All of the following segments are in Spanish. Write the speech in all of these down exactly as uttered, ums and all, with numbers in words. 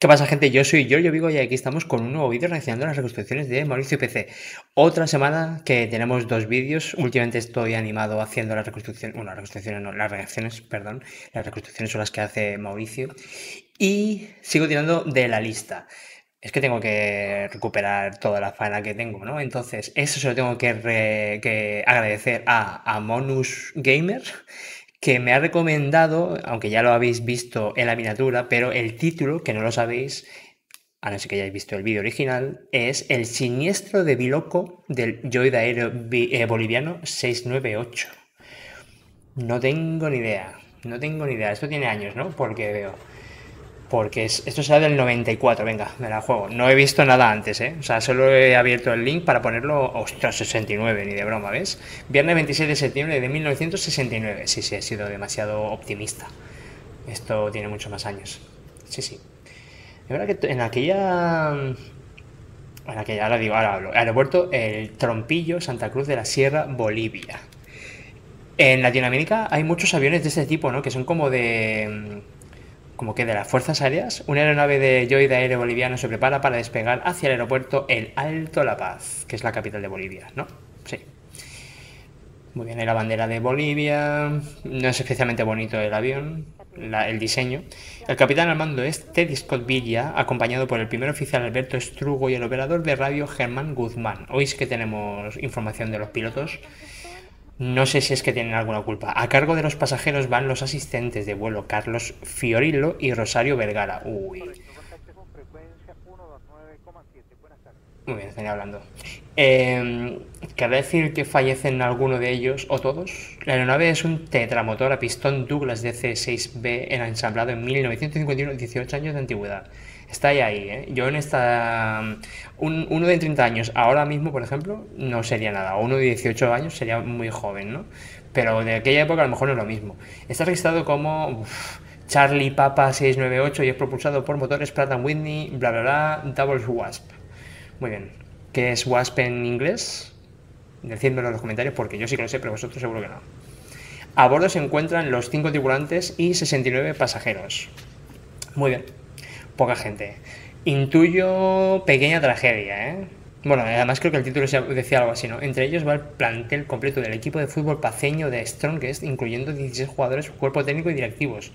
¿Qué pasa, gente? Yo soy Giorgio Vigo y aquí estamos con un nuevo vídeo reaccionando a las reconstrucciones de Mauricio P C. Otra semana que tenemos dos vídeos. Últimamente estoy animado haciendo las reconstrucciones, bueno, las reconstrucciones no, las reacciones, perdón. Las reconstrucciones son las que hace Mauricio. Y sigo tirando de la lista. Es que tengo que recuperar toda la faena que tengo, ¿no? Entonces, eso se lo tengo que, re, que agradecer a Amonus Gamer, que me ha recomendado, aunque ya lo habéis visto en la miniatura, pero el título, que no lo sabéis, a no ser que hayáis visto el vídeo original, es El siniestro de Biloco del Yoid Aéreo eh, Boliviano seiscientos noventa y ocho. No tengo ni idea, no tengo ni idea. Esto tiene años, ¿no? Porque veo... Porque es, esto será del noventa y cuatro, venga, me la juego. No he visto nada antes, ¿eh? O sea, solo he abierto el link para ponerlo... Ostras, sesenta y nueve, ni de broma, ¿ves? Viernes veintiséis de septiembre de mil novecientos sesenta y nueve. Sí, sí, he sido demasiado optimista. Esto tiene muchos más años. Sí, sí. Es verdad que en aquella... En aquella, ahora digo, ahora hablo. Aeropuerto El Trompillo, Santa Cruz de la Sierra, Bolivia. En Latinoamérica hay muchos aviones de este tipo, ¿no? Que son como de... como que de las Fuerzas Aéreas, una aeronave de Yoid Aéreo Boliviano se prepara para despegar hacia el aeropuerto El Alto La Paz, que es la capital de Bolivia, ¿no? Sí. Muy bien, hay la bandera de Bolivia, no es especialmente bonito el avión, la, el diseño. El capitán al mando es Teddy Scott Villa, acompañado por el primer oficial Alberto Estrugo y el operador de radio Germán Guzmán. Oís que tenemos información de los pilotos. No sé si es que tienen alguna culpa. A cargo de los pasajeros van los asistentes de vuelo Carlos Fiorillo y Rosario Vergara. Uy. Muy bien, estoy hablando. Eh, ¿Querrá decir que fallecen alguno de ellos o todos? La aeronave es un tetramotor a pistón Douglas D C seis B ensamblado en mil novecientos cincuenta y uno, dieciocho años de antigüedad. Está ahí, ahí, ¿eh? Yo en esta... Un, uno de treinta años ahora mismo, por ejemplo, no sería nada. O uno de dieciocho años sería muy joven, ¿no? Pero de aquella época a lo mejor no es lo mismo. Está registrado como... Uf, Charlie Papa seiscientos noventa y ocho y es propulsado por motores Pratt and Whitney, bla bla bla, Double Wasp. Muy bien. ¿Qué es Wasp en inglés? Decídmelo en los comentarios porque yo sí que lo sé, pero vosotros seguro que no. A bordo se encuentran los cinco tripulantes y sesenta y nueve pasajeros. Muy bien. Poca gente. Intuyo pequeña tragedia, ¿eh? Bueno, además creo que el título decía algo así, ¿no? Entre ellos va el plantel completo del equipo de fútbol paceño de Strongest, incluyendo dieciséis jugadores, cuerpo técnico y directivos.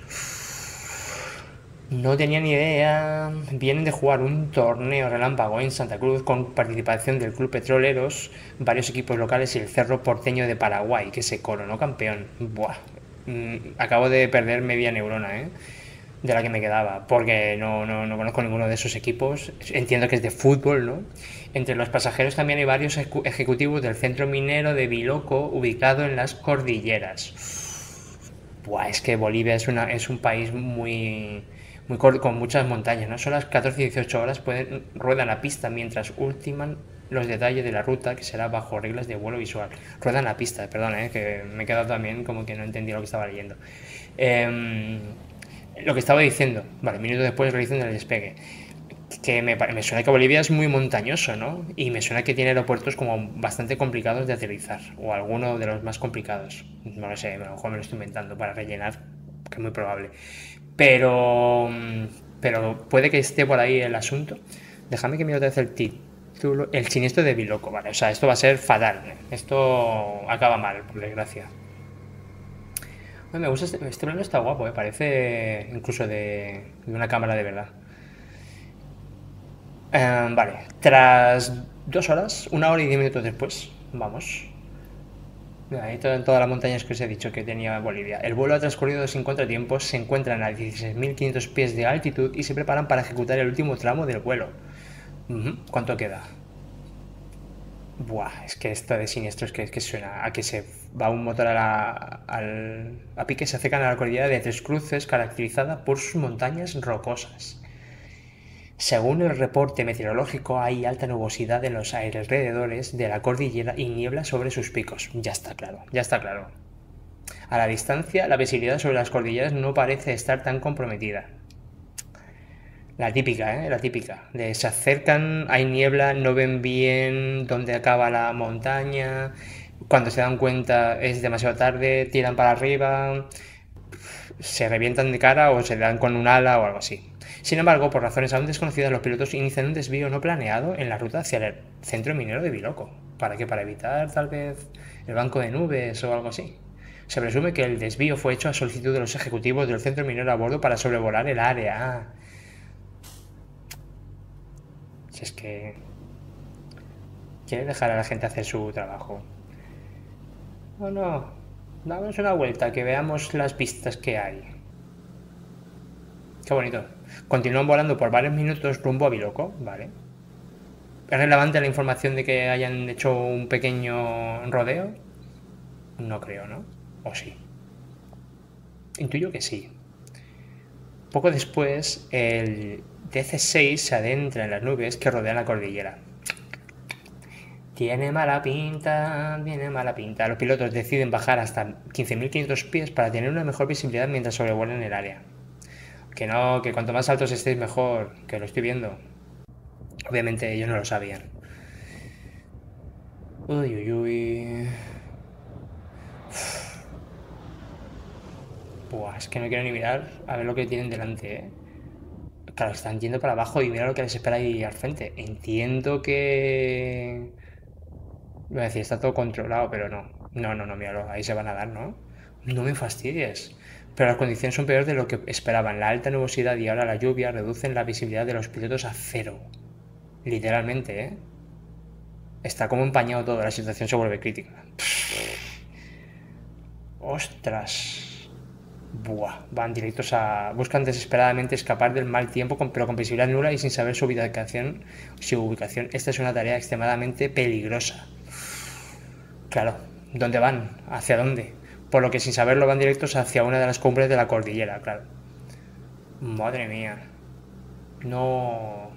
No tenía ni idea. Vienen de jugar un torneo relámpago en Santa Cruz con participación del Club Petroleros, varios equipos locales y el Cerro Porteño de Paraguay, que se coronó campeón. Buah. Acabo de perder media neurona, ¿eh? De la que me quedaba, porque no, no, no conozco ninguno de esos equipos. Entiendo que es de fútbol, ¿no? Entre los pasajeros también hay varios ejecutivos del centro minero de Biloco, ubicado en las cordilleras. Buah, es que Bolivia es, una, es un país muy... Muy corto, con muchas montañas, ¿no? Son las catorce y dieciocho horas, pueden, ruedan la pista mientras ultiman los detalles de la ruta, que será bajo reglas de vuelo visual. Ruedan la pista, perdón, ¿eh? Que me he quedado también como que no entendí lo que estaba leyendo. Eh, lo que estaba diciendo, vale, minutos después realizan el despegue. Que me, me suena que Bolivia es muy montañoso, ¿no? Y me suena que tiene aeropuertos como bastante complicados de aterrizar, o alguno de los más complicados. No lo sé, a lo mejor me lo estoy inventando para rellenar, que es muy probable. Pero, pero puede que esté por ahí el asunto. Déjame que mire otra vez el título. El siniestro de Biloco, vale. O sea, esto va a ser fatal. Esto acaba mal, por desgracia. Me gusta este, este plano, está guapo, ¿eh? Parece incluso de, de una cámara de verdad. Eh, vale, tras dos horas, una hora y diez minutos después, vamos. Ahí todas las montañas que os he dicho que tenía Bolivia. El vuelo ha transcurrido sin contratiempos, se encuentran a dieciséis mil quinientos pies de altitud y se preparan para ejecutar el último tramo del vuelo. Uh-huh. ¿Cuánto queda? Buah, es que esto de siniestro es que, es que suena a que se va un motor a, la, al, a pique, se acercan a la cordillera de Tres Cruces, caracterizada por sus montañas rocosas. Según el reporte meteorológico, hay alta nubosidad en los alrededores de la cordillera y niebla sobre sus picos. Ya está claro, ya está claro. A la distancia, la visibilidad sobre las cordilleras no parece estar tan comprometida. La típica, ¿eh? La típica. De se acercan, hay niebla, no ven bien dónde acaba la montaña. Cuando se dan cuenta es demasiado tarde, tiran para arriba, se revientan de cara o se dan con un ala o algo así. Sin embargo, por razones aún desconocidas, los pilotos inician un desvío no planeado en la ruta hacia el centro minero de Biloco. ¿Para qué? Para evitar tal vez el banco de nubes o algo así. Se presume que el desvío fue hecho a solicitud de los ejecutivos del centro minero a bordo para sobrevolar el área. Ah. Si es que quiere dejar a la gente hacer su trabajo. No, no. Damos una vuelta, que veamos las pistas que hay. Qué bonito. Continúan volando por varios minutos rumbo a Biloco, vale. ¿Es relevante la información de que hayan hecho un pequeño rodeo? No creo, ¿no? ¿O sí? Intuyo que sí. Poco después, el D C seis se adentra en las nubes que rodean la cordillera. Tiene mala pinta, tiene mala pinta. Los pilotos deciden bajar hasta quince mil quinientos pies para tener una mejor visibilidad mientras sobrevuelan el área. Que no, que cuanto más altos estéis mejor, que lo estoy viendo. Obviamente ellos no lo sabían. Uy, uy, uy. Buah, es que no quiero ni mirar a ver lo que tienen delante, ¿eh? Claro, están yendo para abajo y mira lo que les espera ahí al frente. Entiendo que... Voy a decir, está todo controlado, pero no. No, no, no, míralo, ahí se van a dar, ¿no? No me fastidies. Pero las condiciones son peores de lo que esperaban. La alta nubosidad y ahora la lluvia reducen la visibilidad de los pilotos a cero. Literalmente, ¿eh? Está como empañado todo, la situación se vuelve crítica. ¡Ostras! Buah, van directos a... Buscan desesperadamente escapar del mal tiempo, pero con visibilidad nula y sin saber su ubicación. Su ubicación. Esta es una tarea extremadamente peligrosa. Claro, ¿dónde van? ¿Hacia dónde? Por lo que sin saberlo van directos hacia una de las cumbres de la cordillera, claro. Madre mía. No...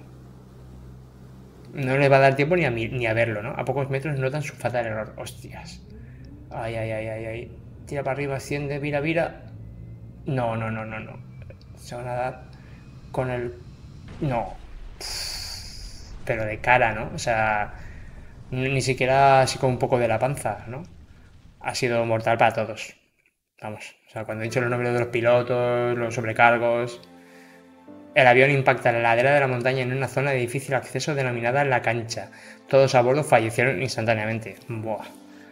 No les va a dar tiempo ni a, ni a verlo, ¿no? A pocos metros notan su fatal error. Hostias. Ay, ay, ay, ay, ay. Tira para arriba, asciende, vira, vira. No, no, no, no, no. Se van a dar con el... No. Pero de cara, ¿no? O sea, ni siquiera así con un poco de la panza, ¿no? Ha sido mortal para todos. Vamos, o sea, cuando he dicho los nombres de los pilotos, los sobrecargos... El avión impacta en la ladera de la montaña en una zona de difícil acceso denominada La Cancha. Todos a bordo fallecieron instantáneamente. Buah.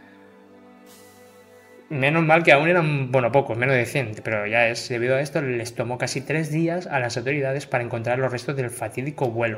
Menos mal que aún eran, bueno, pocos, menos de cien, pero ya es, debido a esto les tomó casi tres días a las autoridades para encontrar los restos del fatídico vuelo.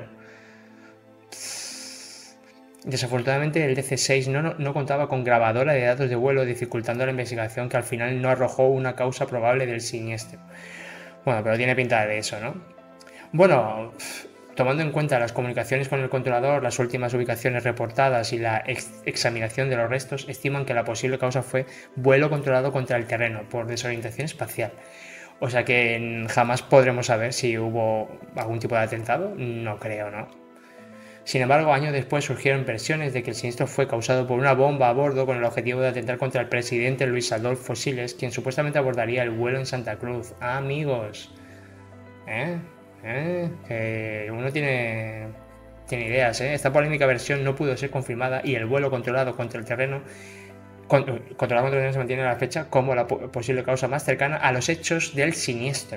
Desafortunadamente el D C seis no, no, no contaba con grabadora de datos de vuelo, dificultando la investigación, que al final no arrojó una causa probable del siniestro. Bueno, pero tiene pinta de eso, ¿no? Bueno, tomando en cuenta las comunicaciones con el controlador, las últimas ubicaciones reportadas y la ex examinación de los restos, estiman que la posible causa fue vuelo controlado contra el terreno por desorientación espacial. O sea que jamás podremos saber si hubo algún tipo de atentado. No creo, ¿no? Sin embargo, años después surgieron versiones de que el siniestro fue causado por una bomba a bordo con el objetivo de atentar contra el presidente Luis Adolfo Siles, quien supuestamente abordaría el vuelo en Santa Cruz. Ah, amigos. ¿Eh? ¿Eh? Que uno tiene, tiene ideas, ¿eh? Esta polémica versión no pudo ser confirmada y el vuelo controlado contra el terreno con, controlado contra el terreno se mantiene a la fecha como la posible causa más cercana a los hechos del siniestro.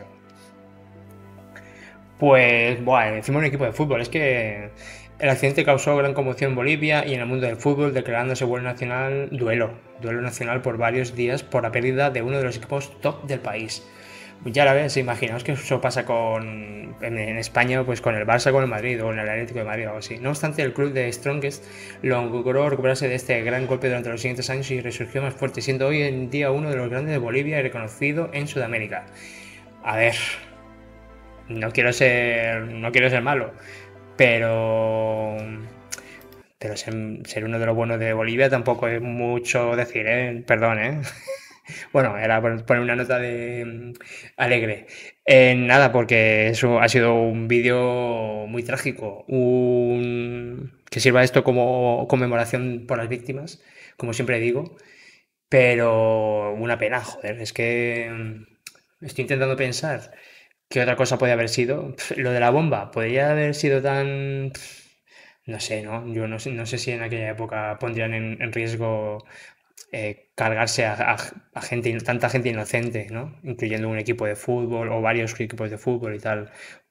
Pues, buah, encima un equipo de fútbol. Es que el accidente causó gran conmoción en Bolivia y en el mundo del fútbol, declarándose vuelo nacional, duelo, duelo nacional por varios días por la pérdida de uno de los equipos top del país. Ya la ves, imaginaos que eso pasa con en, en España, pues con el Barça, con el Madrid o en el Atlético de Madrid o algo así. No obstante, el club de Strongest logró recuperarse de este gran golpe durante los siguientes años y resurgió más fuerte, siendo hoy en día uno de los grandes de Bolivia y reconocido en Sudamérica. A ver, no quiero ser, no quiero ser malo, pero pero ser, ser uno de los buenos de Bolivia tampoco es mucho decir, ¿eh? Perdón, ¿eh? Bueno, era por poner una nota de mm, alegre. Eh, nada, porque eso ha sido un vídeo muy trágico. Un... Que sirva esto como conmemoración por las víctimas, como siempre digo. Pero una pena, joder. Es que mm, estoy intentando pensar qué otra cosa podría haber sido. Pff, lo de la bomba, podría haber sido tan... Pff, no sé, ¿no? Yo no sé, no sé si en aquella época pondrían en, en riesgo eh, cargarse a, a, a gente, tanta gente inocente, ¿no? Incluyendo un equipo de fútbol o varios equipos de fútbol y tal.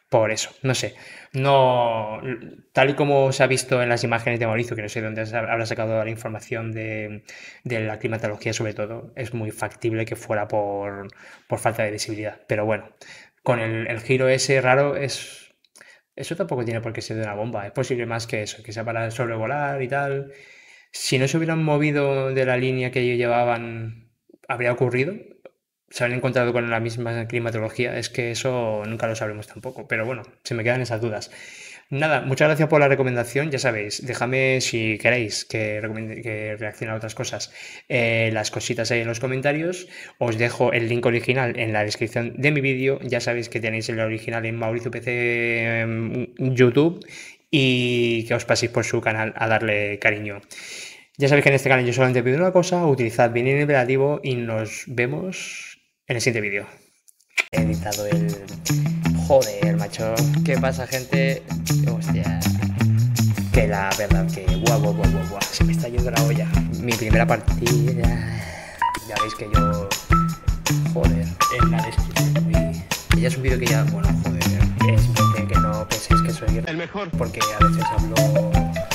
por eso, no sé. No, tal y como se ha visto en las imágenes de Mauricio, que no sé dónde habrá sacado la información de, de la climatología sobre todo, es muy factible que fuera por, por falta de visibilidad. Pero bueno, con el, el giro ese raro es... Eso tampoco tiene por qué ser de una bomba. Es posible más que eso, que sea para sobrevolar y tal. Si no se hubieran movido de la línea que ellos llevaban, ¿habría ocurrido? ¿Se habrían encontrado con la misma climatología? Es que eso nunca lo sabremos tampoco. Pero bueno, se me quedan esas dudas. Nada, muchas gracias por la recomendación. Ya sabéis, déjame si queréis que, recomende- que reaccione a otras cosas, eh, las cositas ahí en los comentarios. Os dejo el link original en la descripción de mi vídeo. Ya sabéis que tenéis el original en Mauricio P C en YouTube y que os paséis por su canal a darle cariño. Ya sabéis que en este canal yo solamente pido una cosa, utilizad bien el imperativo y nos vemos en el siguiente vídeo. He editado el... Joder, macho. ¿Qué pasa, gente? Hostia. Que la verdad que... Guau, guau, guau, guau, guau. Se me está yendo la olla. Mi primera partida... Ya veis que yo... Joder. En la descripción... Y ya es un vídeo que ya... Bueno, joder. Es simplemente que no penséis que soy... El mejor. Porque a veces hablo...